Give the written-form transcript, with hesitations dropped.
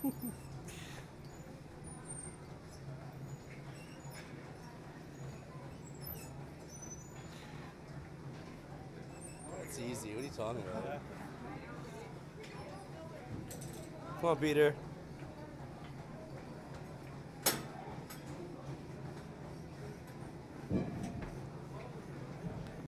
That's easy. What are you talking about? Yeah. Come on, Peter.